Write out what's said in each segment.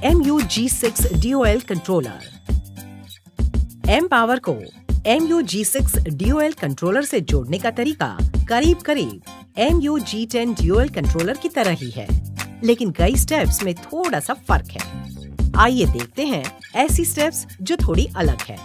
MU-G6 DOL controller. M power को MU-G6 DOL controller से जोड़ने का तरीका करीब करीब MU-G10 DOL कंट्रोलर की तरह ही है, लेकिन कई स्टेप्स में थोड़ा सा फर्क है। आइए देखते हैं ऐसी स्टेप्स जो थोड़ी अलग है।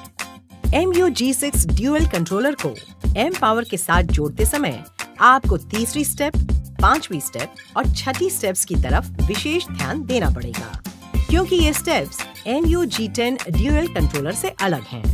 MU-G6 DOL कंट्रोलर को एम पावर के साथ जोड़ते समय आपको तीसरी स्टेप, पांचवी स्टेप और छठी स्टेप्स की तरफ विशेष ध्यान देना पड़ेगा, क्योंकि ये स्टेप्स MU-G10 DOL कंट्रोलर से अलग हैं।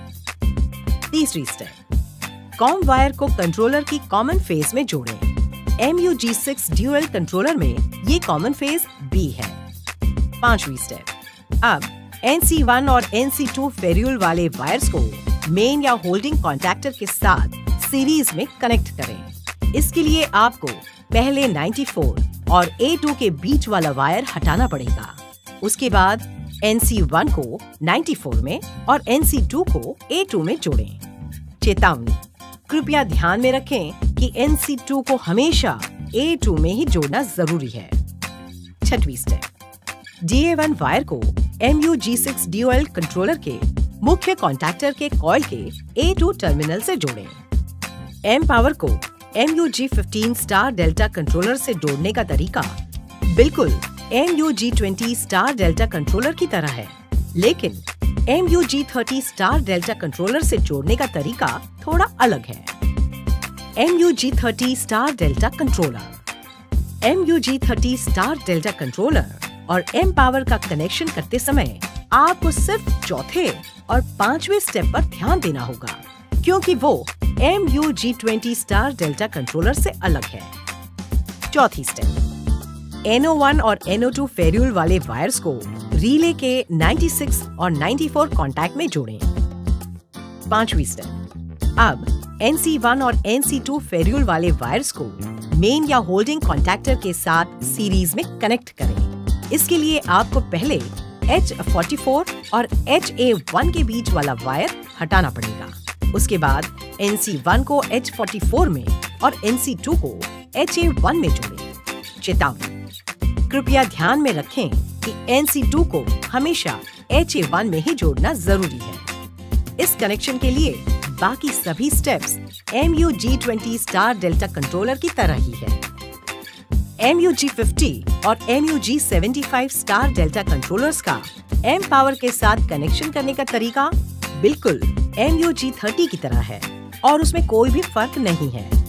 तीसरी स्टेप, कॉम वायर को कंट्रोलर की कॉमन फेज में जोड़ें। MU-G6 DOL कंट्रोलर में ये कॉमन फेज B है। पांचवी स्टेप, अब NC1 और NC2 फेरियल वाले वायर्स को मेन या होल्डिंग कॉन्टैक्टर के साथ सीरीज में कनेक्ट करें। इसके लिए आपको पहले 94 और A2 के बीच वाला वायर हटाना पड़ेगा। उसके बाद NC1 को 94 में और NC2 को A2 में जोड़ें। चेतावनी, कृपया ध्यान में रखें कि NC2 को हमेशा A2 में ही जोड़ना जरूरी है। छठवीं स्टेप, DA1 वायर को MU-G6 DOL कंट्रोलर के मुख्य कॉन्टैक्टर के कॉइल के A2 टर्मिनल से जोड़ें। एम पावर को MU-G15 स्टार डेल्टा कंट्रोलर से जोड़ने का तरीका बिल्कुल MU-G20 स्टार डेल्टा कंट्रोलर की तरह है, लेकिन MU-G30 स्टार डेल्टा कंट्रोलर से जोड़ने का तरीका थोड़ा अलग है। MU-G30 star delta controller. MU-G30 star delta controller और एम पावर का कनेक्शन करते समय आपको सिर्फ चौथे और पांचवें स्टेप पर ध्यान देना होगा, क्योंकि वो MU-G20 स्टार डेल्टा कंट्रोलर से अलग है। चौथी स्टेप, NO1 और NO2 फेरियल वाले वायर्स को रिले के 96 और 94 कॉन्टैक्ट में जोड़ें। पांचवी स्टेप, अब NC1 और NC2 फेरियल वाले वायर्स को मेन या होल्डिंग कॉन्टैक्टर के साथ सीरीज में कनेक्ट करें। इसके लिए आपको पहले H44 और HA1 के बीच वाला वायर हटाना पड़ेगा। उसके बाद NC1 को H44 में और NC2 को HA1 में जोड़ें। चेतावनी, कृपया ध्यान में रखें कि NC2 को हमेशा HA1 में ही जोड़ना जरूरी है। इस कनेक्शन के लिए बाकी सभी steps MU-G20 star delta controller की तरह ही है। MU-G50 और MU-G75 स्टार डेल्टा कंट्रोलर्स का एम पावर के साथ कनेक्शन करने का तरीका बिल्कुल MU-G30 की तरह है और उसमें कोई भी फर्क नहीं है।